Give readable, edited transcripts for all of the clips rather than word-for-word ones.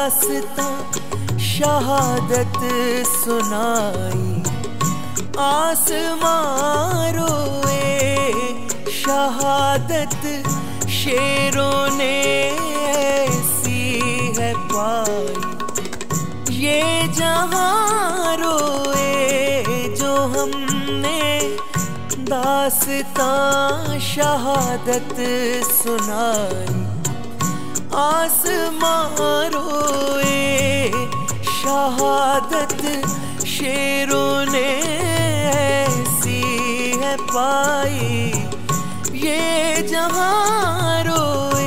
दास्तां शहादत सुनाई। आसमां रोए शहादत शेरों ने ऐसी है पाई। ये जहां रोए जो हमने दास्तां शहादत सुनाई। आसमां रोए शहादत शेरों ने ऐसी है पाई। ये जहां रोए।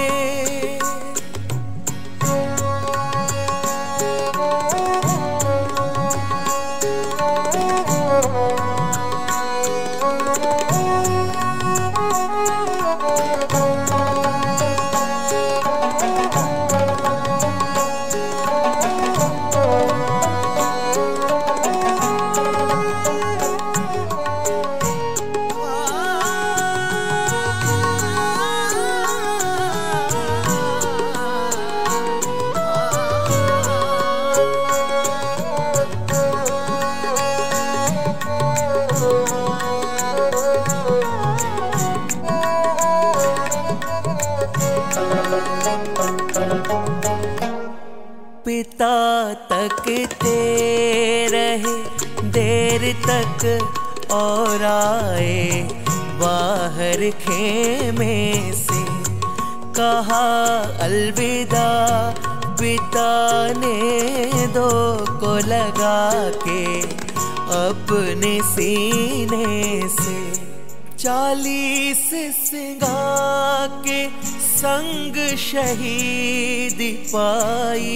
पिता तकते रहे देर तक और आए बाहर खेमे से। कहा अलविदा पिता ने दो को लगा के अपने सीने से। 40 सिंगा के संग शहीदी पाई।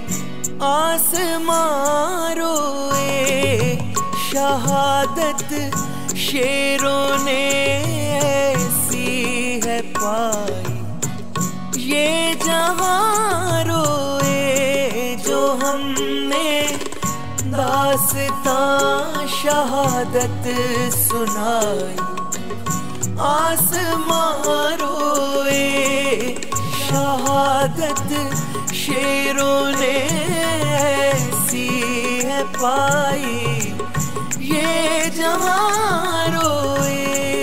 आसमां रोए शहादत शेरों ने ऐसी है पाई। ये जहां रोए जो हमने दास्तां शहादत सुनाई। आसमां रोए शहादत शेरों ने ऐसी है पाई। ये जहां रोए।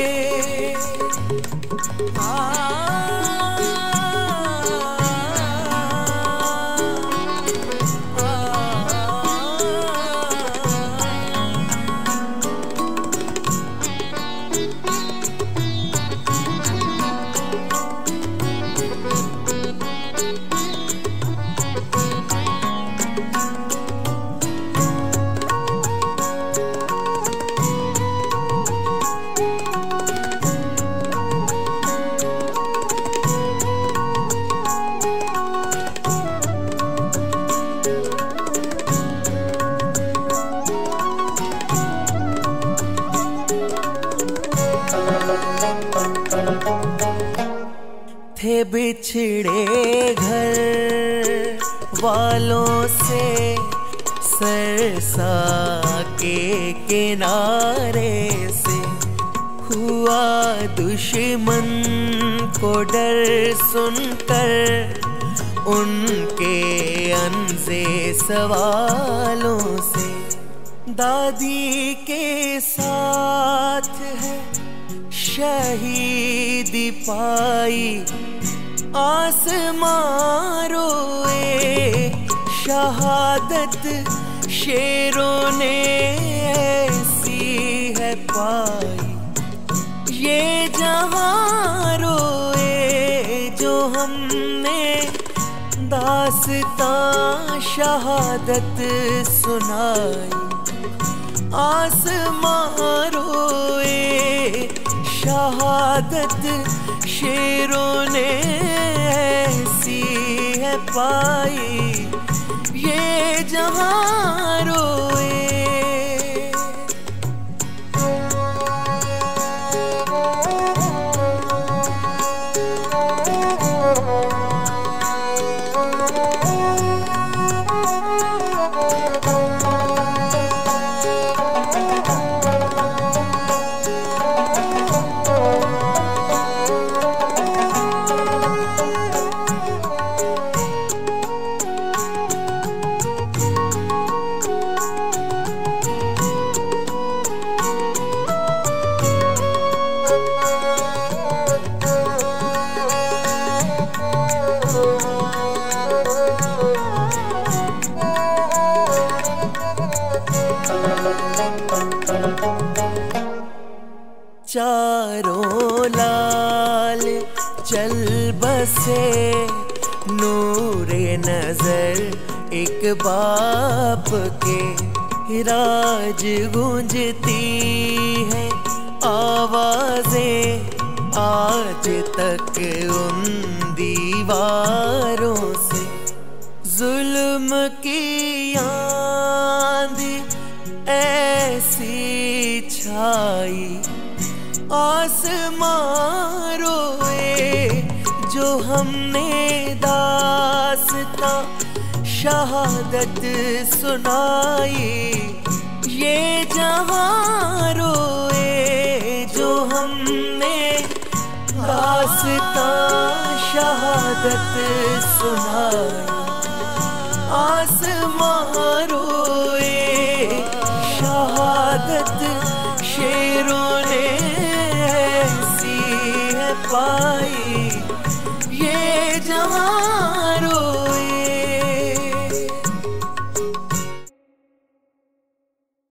थे बिछड़े घर वालों से सरसा के किनारे से। हुआ दुश्मन को डर सुनकर उनके अनसे सवालों से। दादी के साथ है शहीदी पाई। आसमां रोए शहादत शेरों ने ऐसी है पाई। ये जहां रोए जो हमने दास्तां शहादत सुनाई। आसमां रोए शहादत शेरों ने ऐसी है पाई। ये जहां रोए। बुरे नजर एक बाप के, राज गूंजती है आवाजें आज तक उन दीवारों से। जुल्म की आंधी ऐसी छाई, आसमां रोए जो हमने दास्तां शहादत सुनाई। ये जहां रोए जो हमने दास्तां शहादत सुनाई। आसमां रोए शहादत शेरों ने ऐसी है पाई।